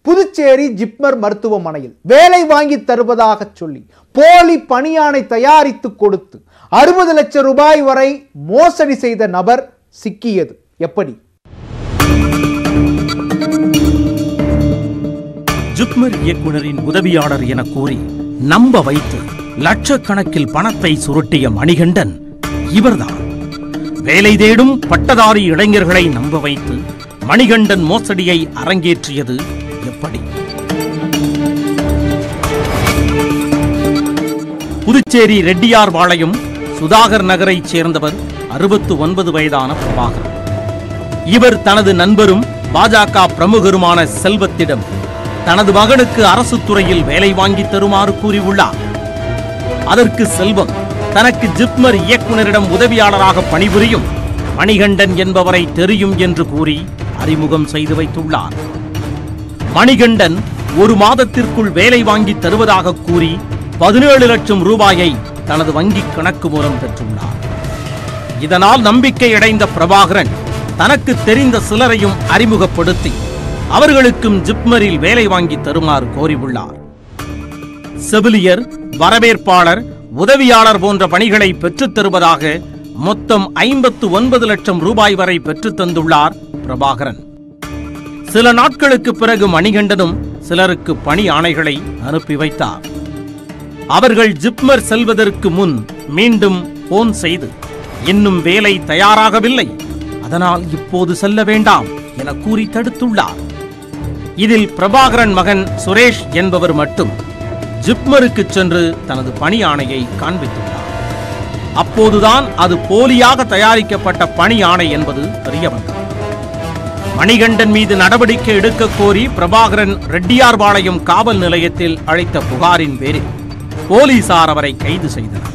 புதுச்சேரி ஜிப்மர் மருத்துவமனையில் வேலை வாங்கி தருவதாக சொல்லி போலி பணியாணை தயாரித்து கொடுத்து 60 லட்சம் ரூபாய் வரை மோசடி செய்த நபர் சிக்கியது எப்படி? ஜிப்மர் இயக்குனரின் உதவியாளர் என கூறி நம்ப வைத்து லட்சக்கணக்கில் பணத்தை சுருட்டிய மணிகண்டன் இவர்தான். வேலை தேடும் பட்டதாரி இளைஞர்களை நம்ப வைத்து மணிகண்டன் மோசடியை அரங்கேற்றியது எப்படி? புதுச்சேரி ரெட்டியார்பாளையம் சுதாகர் நகரைச் சேர்ந்தவர் 69 வயதான பிரபாகர். இவர் தனது நண்பரும் பாஜக பிரமுகருமான செல்வத்திடம் தனது மகனுக்கு அரசு துறையில் வேலை வாங்கி தருமாறு கூறியுள்ளார். அதற்கு செல்வம் தனக்கு ஜிப்மர் இயக்குனரிடம் உதவியாளராக பணிபுரியும் மணிகண்டன் என்பவரை தெரியும் என்று கூறி அறிமுகம் செய்து வைத்துள்ளார். மணிகண்டன் 1 மாதத்திற்குள் வேலை வாங்கி தருவதாக கூறி 17 லட்சம் ரூபாயை தனது வங்கிக் கணக்கு மூலம் பெற்றுள்ளார். இதனால் நம்பிக்கை அடைந்த பிரபாகரன் தனக்கு தெரிந்த சிலரையும் அறிமுகப்படுத்தி அவர்களுக்கும் ஜிப்மரில் வேலை வாங்கி தருமாறு கோரியுள்ளார். செவிலியர், வரவேற்பாளர், உதவியாளர் போன்ற பணிகளை பெற்றுத் தருவதாக மொத்தம் 59 லட்சம் ரூபாய் வரை பெற்றுத் தந்துள்ளார் பிரபாகரன். சில நாட்களுக்கு பிறகு மணிகண்டனும் சிலருக்கு பணி ஆணைகளை அனுப்பி வைத்தார். அவர்கள் ஜிப்மர் செல்வதற்கு முன் மீண்டும் போன் செய்து இன்னும் வேலை தயாராகவில்லை, அதனால் இப்போது செல்ல வேண்டாம் என கூறி தடுத்துள்ளார். இதில் பிரபாகரன் மகன் சுரேஷ் என்பவர் மட்டும் ஜிப்மருக்கு சென்று தனது பணி ஆணையை காண்பித்துள்ளார். அப்போதுதான் அது போலியாக தயாரிக்கப்பட்ட பணி ஆணை என்பது தெரியவந்தது. மணிகண்டன் மீது நடவடிக்கை எடுக்க கோரி பிரபாகரன் ரெட்டியார்பாளையம் காவல் நிலையத்தில் அளித்த புகாரின் பேரில் போலீசார் அவரை கைது செய்தனர்.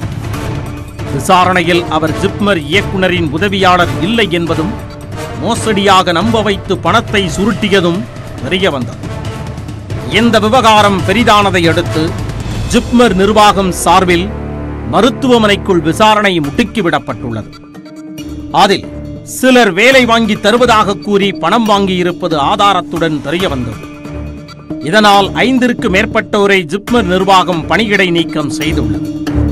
விசாரணையில் அவர் ஜிப்மர் இயக்குனரின் உதவியாளர் இல்லை என்பதும் மோசடியாக நம்ப வைத்து பணத்தை சுருட்டியதும் தெரியவந்தது. இந்த விவகாரம் பெரிதானதை அடுத்து ஜிப்மர் நிர்வாகம் சார்பில் மருத்துவமனைக்குள் விசாரணை முடுக்கிவிடப்பட்டுள்ளது. அதில் சிலர் வேலை வாங்கி தருவதாக கூறி பணம் வாங்கியிருப்பது ஆதாரத்துடன் தெரியவந்தது. இதனால் 5ற்கு மேற்பட்டோரை ஜிப்மர் நிர்வாகம் பணியிடை நீக்கம் செய்துள்ளது.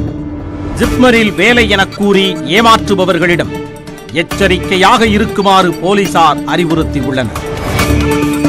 ஜிப்மரில் வேலை என கூறி ஏமாற்றுபவர்களிடம் எச்சரிக்கையாக இருக்குமாறு போலீசார் அறிவுறுத்தியுள்ளனர்.